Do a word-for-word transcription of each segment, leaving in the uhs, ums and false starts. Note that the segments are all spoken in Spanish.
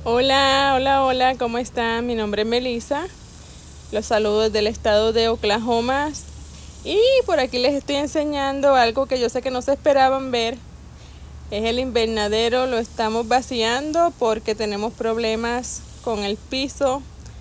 Hola, hola, hola, ¿cómo están? Mi nombre es Melissa. Los saludo desde el estado de Oklahoma. Y por aquí les estoy enseñando algo que yo sé que no se esperaban ver. Es el invernadero, lo estamos vaciando porque tenemos problemas con el piso.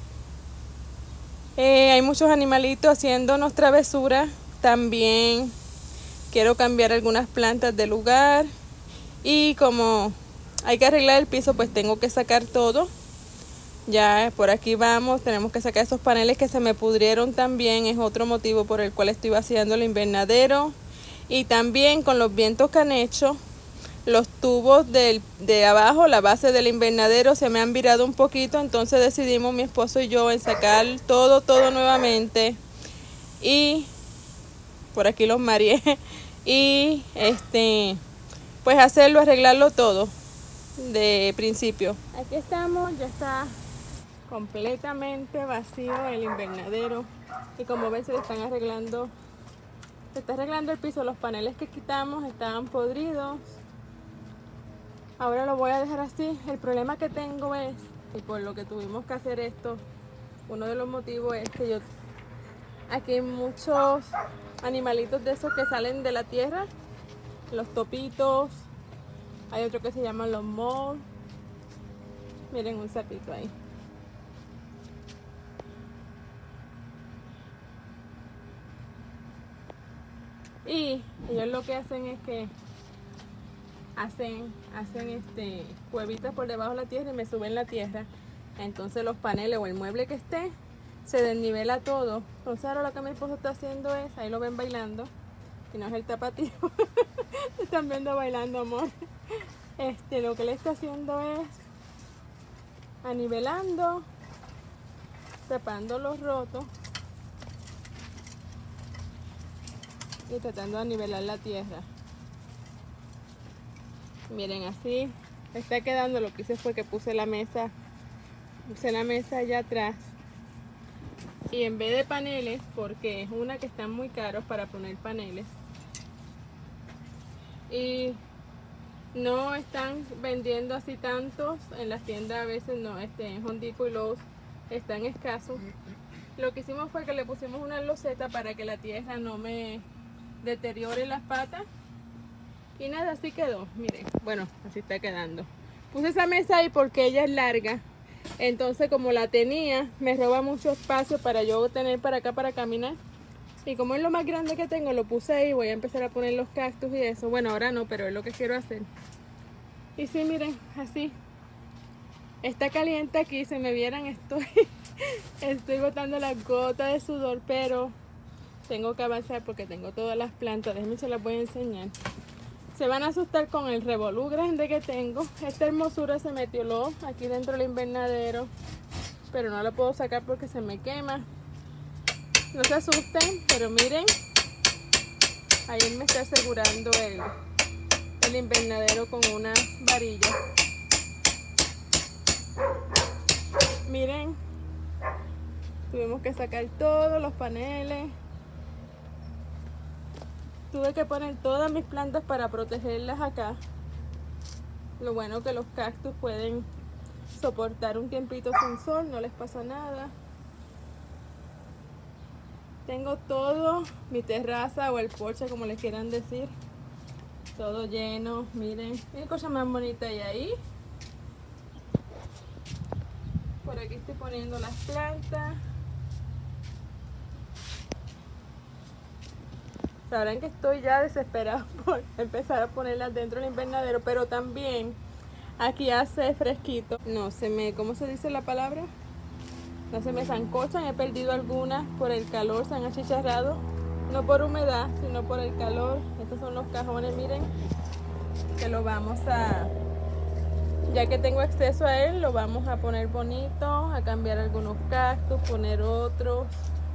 Eh, hay muchos animalitos haciéndonos travesuras. También quiero cambiar algunas plantas de lugar. Y como hay que arreglar el piso, pues tengo que sacar todo. Ya por aquí vamos, tenemos que sacar esos paneles que se me pudrieron también, es otro motivo por el cual estoy vaciando el invernadero. Y también con los vientos que han hecho, los tubos del, de abajo, la base del invernadero se me han virado un poquito, entonces decidimos mi esposo y yo en sacar todo, todo nuevamente. Y por aquí los mareé. Y este, pues hacerlo, arreglarlo todo de principio. Aquí estamos, ya está completamente vacío el invernadero y como ven se le están arreglando se está arreglando el piso. Los paneles que quitamos estaban podridos, ahora lo voy a dejar así. El problema que tengo es, y por lo que tuvimos que hacer esto, uno de los motivos es que yo aquí hay muchos animalitos de esos que salen de la tierra, los topitos, hay otro que se llaman los moles. Miren un sapito ahí. Y ellos lo que hacen es que hacen, hacen este, cuevitas por debajo de la tierra y me suben la tierra. Entonces los paneles o el mueble que esté se desnivela todo. Entonces ahora lo que mi esposo está haciendo es, ahí lo ven bailando, y no es el tapatío. Están viendo bailando, amor. Este, lo que le está haciendo es anivelando, tapando los rotos y tratando de nivelar la tierra. Miren, así está quedando. Lo que hice fue que puse la mesa puse la mesa allá atrás y en vez de paneles, porque es una que están muy caros para poner paneles y no están vendiendo así tantos en las tiendas, a veces no, este, en Home Depot y Lowe's están escasos. Lo que hicimos fue que le pusimos una loseta para que la tierra no me deteriore las patas. Y nada, así quedó, miren, bueno, así está quedando. Puse esa mesa ahí porque ella es larga, entonces como la tenía, me roba mucho espacio para yo tener para acá para caminar. Y como es lo más grande que tengo, lo puse ahí, voy a empezar a poner los cactus y eso. Bueno, ahora no, pero es lo que quiero hacer. Y sí, miren, así. Está caliente aquí, si me vieran, estoy, estoy botando las gotas de sudor, pero tengo que avanzar porque tengo todas las plantas. Déjenme, se las voy a enseñar. Se van a asustar con el revolú grande que tengo. Esta hermosura se metió lo aquí dentro del invernadero, pero no lo puedo sacar porque se me quema. No se asusten, pero miren, ahí me está asegurando el, el invernadero con una varilla. Miren, tuvimos que sacar todos los paneles. Tuve que poner todas mis plantas para protegerlas acá. Lo bueno que los cactus pueden soportar un tiempito sin sol, no les pasa nada. Tengo todo, mi terraza o el porche, como les quieran decir, todo lleno. Miren, qué cosa más bonita hay ahí. Por aquí estoy poniendo las plantas. Sabrán que estoy ya desesperada por empezar a ponerlas dentro del invernadero, pero también aquí hace fresquito. No se me, ¿cómo se dice la palabra? No se me zancochan, he perdido algunas por el calor, se han achicharrado. No por humedad, sino por el calor. Estos son los cajones, miren, que lo vamos a, ya que tengo acceso a él, lo vamos a poner bonito, a cambiar algunos cactus, poner otros.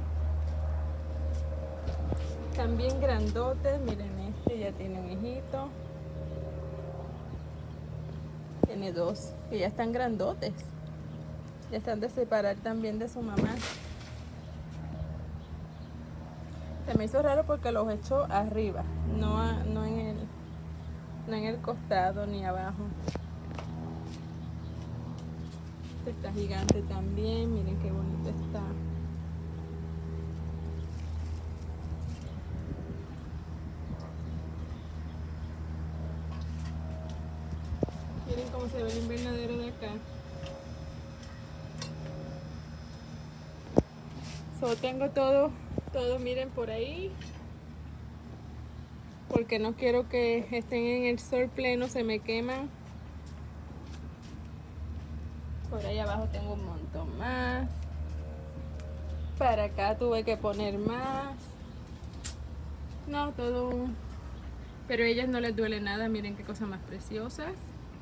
También grandotes, miren, este ya tiene un hijito. Tiene dos, que ya están grandotes. Ya están de separar también de su mamá. Se me hizo raro porque los echo arriba, no, a, no, en el, no en el costado ni abajo. está gigante también. Miren qué bonito está. Miren cómo se ve el invernadero de acá. So, tengo todo, todo, miren por ahí. Porque no quiero que estén en el sol pleno, se me queman. Por ahí abajo tengo un montón más. Para acá tuve que poner más. No, todo. Pero a ellas no les duele nada, miren qué cosas más preciosas.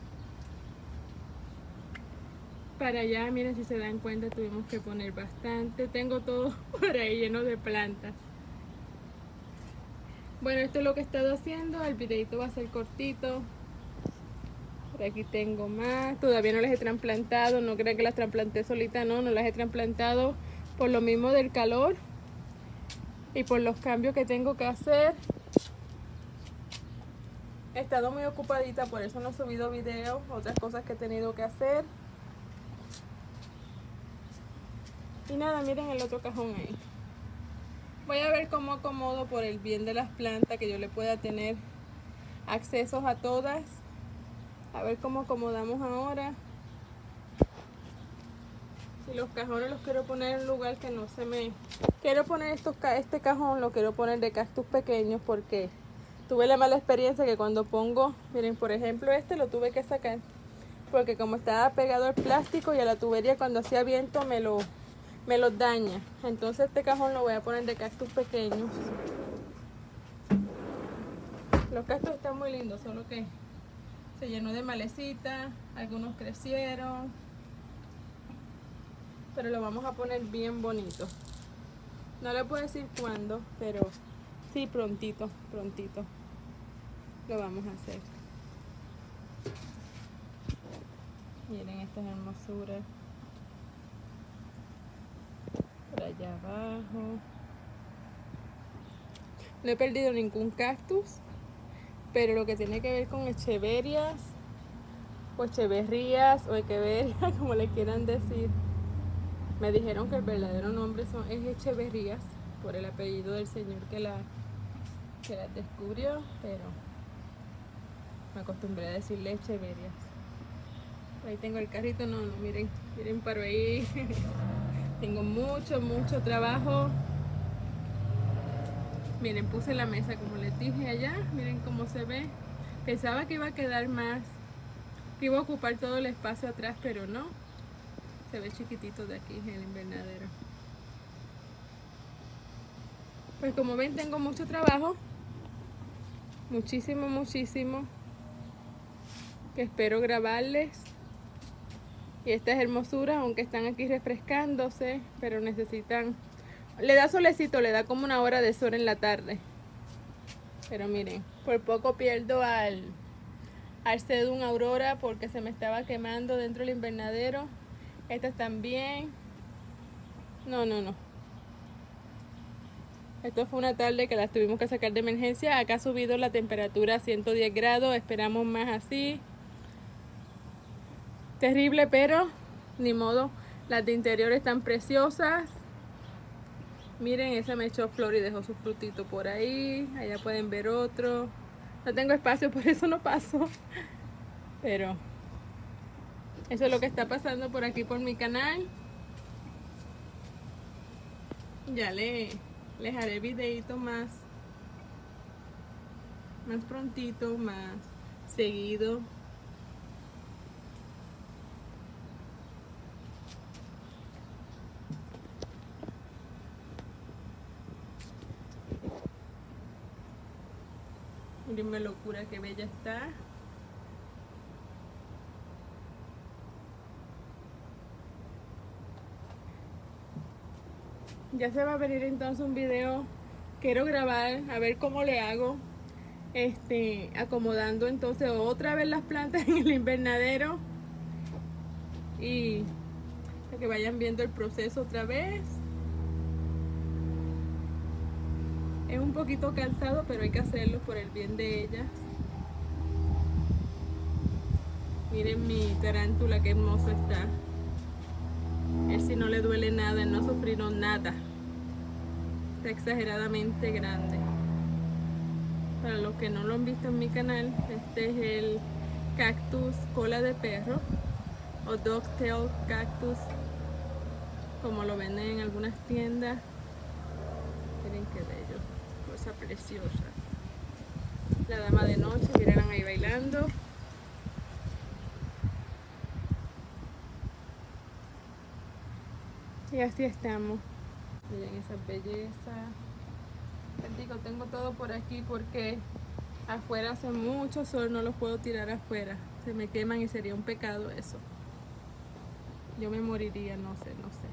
Para allá, miren, si se dan cuenta, tuvimos que poner bastante. Tengo todo por ahí lleno de plantas. Bueno, esto es lo que he estado haciendo. El videito va a ser cortito. Por aquí tengo más. Todavía no las he trasplantado. No crean que las trasplanté solita, no. No las he trasplantado por lo mismo del calor y por los cambios que tengo que hacer. He estado muy ocupadita, por eso no he subido videos. Otras cosas que he tenido que hacer. Y nada, miren el otro cajón ahí. Voy a ver cómo acomodo por el bien de las plantas, que yo le pueda tener accesos a todas. A ver cómo acomodamos ahora. Y los cajones los quiero poner en un lugar que no se me... Quiero poner estos, este cajón, lo quiero poner de cactus pequeños porque tuve la mala experiencia que cuando pongo... Miren, por ejemplo, este lo tuve que sacar porque como estaba pegado al plástico y a la tubería, cuando hacía viento me lo... me los daña. Entonces este cajón lo voy a poner de cactus pequeños. Los cactus están muy lindos, solo que se llenó de malecita, algunos crecieron, pero lo vamos a poner bien bonito. No le puedo decir cuándo, pero sí, prontito, prontito lo vamos a hacer. Miren estas hermosuras. Por allá abajo. No he perdido ningún cactus, pero lo que tiene que ver con echeverias o echeverrías o echeverias, como le quieran decir, me dijeron que el verdadero nombre son, es echeverrías por el apellido del señor que, la, que las descubrió, pero me acostumbré a decirle echeverias. Ahí tengo el carrito, no, no, miren, miren para ahí. Tengo mucho, mucho trabajo. Miren, puse la mesa como les dije allá. Miren cómo se ve. Pensaba que iba a quedar más, que iba a ocupar todo el espacio atrás, pero no. Se ve chiquitito de aquí el invernadero. Pues como ven, tengo mucho trabajo. Muchísimo, muchísimo. Que espero grabarles. Y estas hermosuras, aunque están aquí refrescándose, pero necesitan... Le da solecito, le da como una hora de sol en la tarde. Pero miren, por poco pierdo al, al Sedum Aurora porque se me estaba quemando dentro del invernadero. Estas también. No, no, no. Esto fue una tarde que las tuvimos que sacar de emergencia. Acá ha subido la temperatura a ciento diez grados. Esperamos más así. Terrible, pero ni modo. Las de interior están preciosas. Miren, esa me echó flor y dejó su frutito por ahí. Allá pueden ver otro. No tengo espacio, por eso no paso. Pero eso es lo que está pasando por aquí por mi canal. Ya le, les haré videito más. Más prontito, más seguido. Miren la locura, que bella está. Ya se va a venir entonces un video. Quiero grabar, a ver cómo le hago. Este, acomodando entonces otra vez las plantas en el invernadero. Y para que vayan viendo el proceso otra vez. Es un poquito cansado, pero hay que hacerlo por el bien de ellas. Miren mi tarántula, qué hermosa está. Él sí no le duele nada, él no sufrió nada. Está exageradamente grande. Para los que no lo han visto en mi canal, este es el cactus cola de perro o dogtail cactus, como lo venden en algunas tiendas. Miren qué bello, cosa preciosa. La dama de noche, miren ahí bailando. Y así estamos. Miren esa belleza. Les digo, tengo todo por aquí porque afuera hace mucho sol, no los puedo tirar afuera. Se me queman y sería un pecado eso. Yo me moriría, no sé, no sé.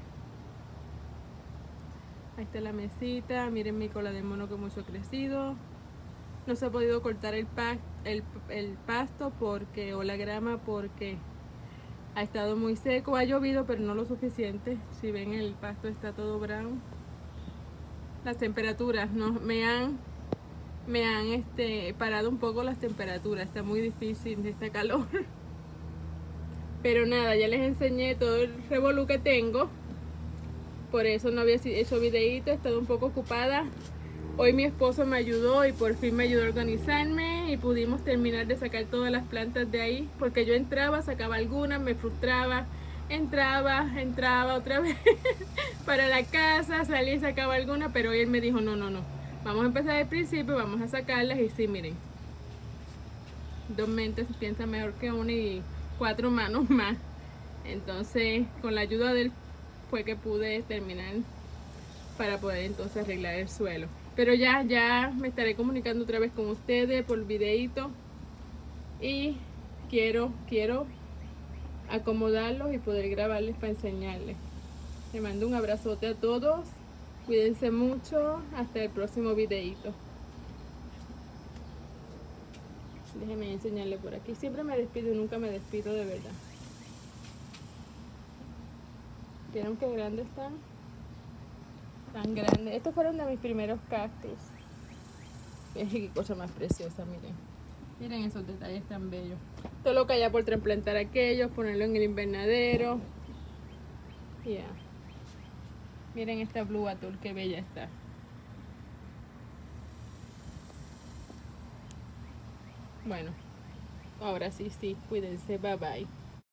Ahí está la mesita, miren mi cola de mono que mucho ha crecido. No se ha podido cortar el, pa el, el pasto porque, o la grama porque ha estado muy seco. Ha llovido pero no lo suficiente. Si ven, el pasto está todo brown. Las temperaturas no me han me han este parado un poco las temperaturas. Está muy difícil este calor. Pero nada, ya les enseñé todo el revolú que tengo. Por eso no había hecho videíto, he estado un poco ocupada. Hoy mi esposo me ayudó y por fin me ayudó a organizarme y pudimos terminar de sacar todas las plantas de ahí, porque yo entraba, sacaba algunas, me frustraba, entraba, entraba otra vez para la casa, salía y sacaba algunas, pero hoy él me dijo no, no, no, vamos a empezar del principio, vamos a sacarlas. Y sí, miren, dos mentes piensan mejor que una y cuatro manos más. Entonces con la ayuda de él fue que pude terminar para poder entonces arreglar el suelo. Pero ya, ya me estaré comunicando otra vez con ustedes por videito. Y quiero, quiero acomodarlos y poder grabarles para enseñarles. Les mando un abrazote a todos. Cuídense mucho. Hasta el próximo videito. Déjenme enseñarles por aquí. Siempre me despido y nunca me despido de verdad. ¿Vieron qué grandes están? Tan grandes. Estos fueron de mis primeros cactus. Miren qué cosa más preciosa, miren. Miren esos detalles tan bellos. Todo lo que haya por trasplantar aquellos, ponerlo en el invernadero. Ya. Yeah. Miren esta blue azul, qué bella está. Bueno, ahora sí, sí, cuídense, bye bye.